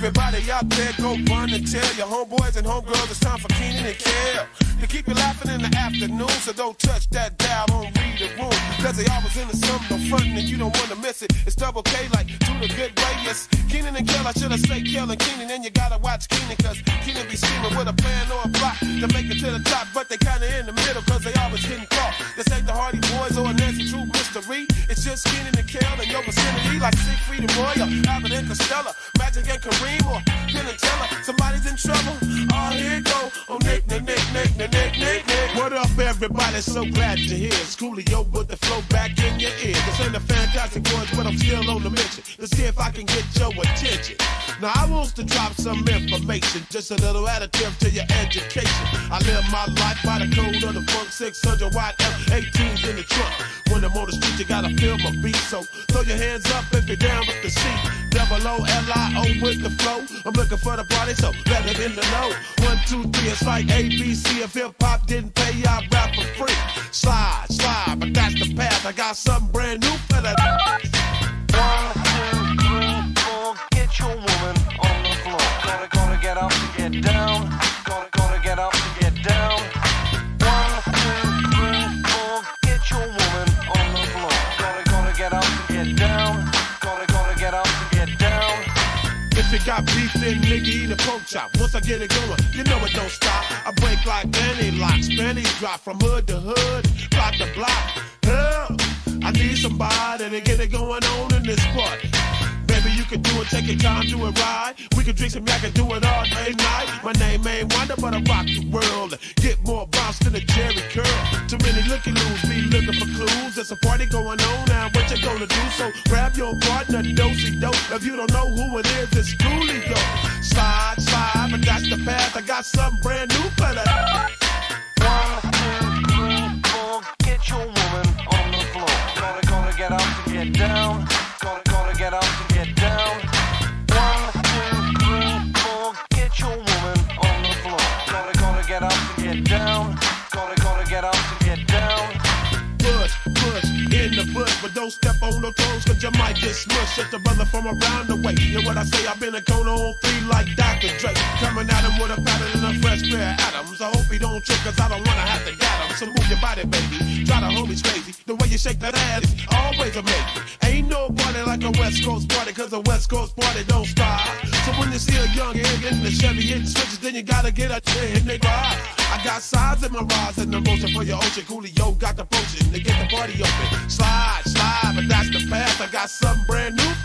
Everybody out there go run and tell your homeboys and homegirls it's time for Keenan and Kel to keep you laughing in the afternoon. So don't touch that dial, don't read the room, cause they always into something no frontin' and you don't wanna miss it. It's double K like do the good way. Yes, Keenan and Kel, I should've said Kel and Keenan, and you gotta watch Keenan, cause Keenan be scheming with a plan or a plot to make it to the top, but they kinda in the middle, cause they always getting caught. This ain't the Hardy Boys or a Nancy True mystery. It's just Keenan and Kel in your vicinity, like Siegfried and Roy, or Abbott and Costello, Magic and Kareem, or Penn and Teller. Somebody's in trouble. Oh, here it go. Oh, Nick. What up, everybody? So glad you're here. It's Coolio with the flow back in your ear. This ain't a Fantastic Boys, but I'm still on the mission. Let's see if I can get your attention. Now, I want to drop some information, just a little additive to your education. I live my life by the code of the funk, 600 watt F18s in the trunk. When I'm on the street, you gotta feel my beat, so throw your hands up if you're down with the seat. Double O-L-I-O with the flow. I'm looking for the party, so let it in the know. 1, 2, 3, it's like ABC. If hip-hop didn't pay, I rap for free. Slide, but that's the path. I got something brand new for that. 1, 2, 3, 4, get your woman on the floor. Gotta get up to get down. Gotta get up to get down. 1, 2, 3, 4, get your woman on the floor. Gotta get up to get down. Gotta get up to get down. If you got beef, then nigga eat a pork chop. Once I get it going, you know it don't stop. I break like any locks, panties drop from hood to hood, block to block. Hell, I need somebody to get it going on in this party. Baby, you can do it, take your time, do it right. We can drink some yak and do it all day night. My name ain't Wonder, but I rock the world. Get more bounce than a Jerry curl. Too many looky-loos be looking for clues. There's a party going on now, what you gonna do? So grab your partner, dosey-do. If you don't know who it is, it's Coolio. Slide, but that's the path. I got something brand new for that. 1, 2, 3, 4, get your woman on the floor. Gotta get up to get down. Gotta get up to get down. 1, 2, 3, 4, get your woman on the floor. Gotta get up to get down. Gotta get up to get down. Push, in the bush, but don't step on no toes, cause you might get smushed. Just a brother from around the way. Hear what I say, I've been a Kona on 3 like Dr. Dre. Coming at him with a pattern and a fresh pair of atoms. I hope he don't trip, cause I don't wanna have to get him. So move your body, baby, try the homies crazy. The way you shake that ass is always amazing. Ain't no party like a West Coast party, cause a West Coast party don't stop. So when you see a young head getting the Chevy hitting switches, then you gotta get a chair and they ride. I got sides in my rise and the motion for your ocean. Coolio got the potion to get the party open. Slide, but that's the path. I got something brand new